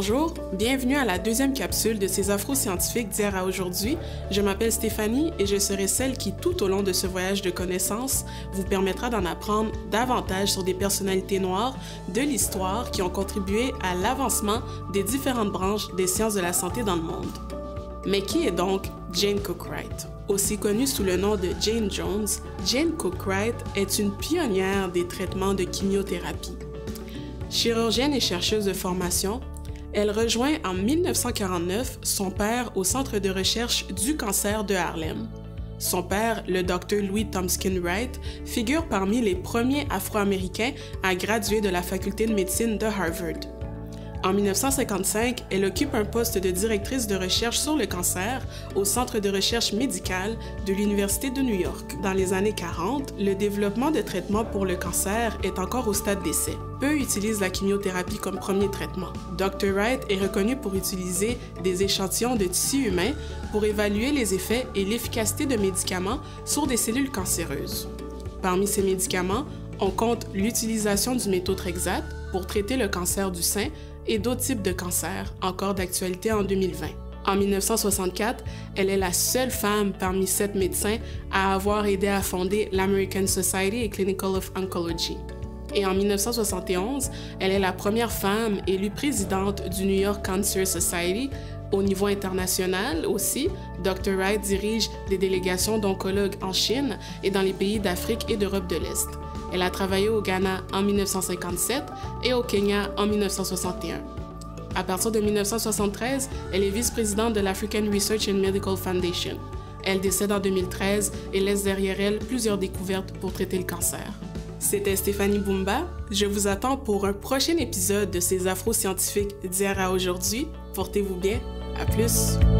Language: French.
Bonjour, bienvenue à la deuxième capsule de ces afro-scientifiques d'hier à aujourd'hui. Je m'appelle Stéphanie et je serai celle qui, tout au long de ce voyage de connaissances, vous permettra d'en apprendre davantage sur des personnalités noires de l'histoire qui ont contribué à l'avancement des différentes branches des sciences de la santé dans le monde. Mais qui est donc Jane Cookwright? Aussi connue sous le nom de Jane Jones, Jane Cookwright est une pionnière des traitements de chimiothérapie. Chirurgienne et chercheuse de formation, elle rejoint en 1949 son père au Centre de recherche du cancer de Harlem. Son père, le Dr. Louis Tomskin Wright, figure parmi les premiers Afro-Américains à graduer de la faculté de médecine de Harvard. En 1955, elle occupe un poste de directrice de recherche sur le cancer au Centre de recherche médicale de l'Université de New York. Dans les années 40, le développement de traitements pour le cancer est encore au stade d'essai. Peu utilisent la chimiothérapie comme premier traitement. Dr. Wright est reconnu pour utiliser des échantillons de tissu humain pour évaluer les effets et l'efficacité de médicaments sur des cellules cancéreuses. Parmi ces médicaments, on compte l'utilisation du méthotrexate pour traiter le cancer du sein et d'autres types de cancers, encore d'actualité en 2020. En 1964, elle est la seule femme parmi 7 médecins à avoir aidé à fonder l'American Society of Clinical Oncology. Et en 1971, elle est la première femme élue présidente du New York Cancer Society. Au niveau international aussi, Dr. Wright dirige des délégations d'oncologues en Chine et dans les pays d'Afrique et d'Europe de l'Est. Elle a travaillé au Ghana en 1957 et au Kenya en 1961. À partir de 1973, elle est vice-présidente de l'African Research and Medical Foundation. Elle décède en 2013 et laisse derrière elle plusieurs découvertes pour traiter le cancer. C'était Stéphanie Boumba. Je vous attends pour un prochain épisode de ces afro-scientifiques d'hier à aujourd'hui. Portez-vous bien. À plus!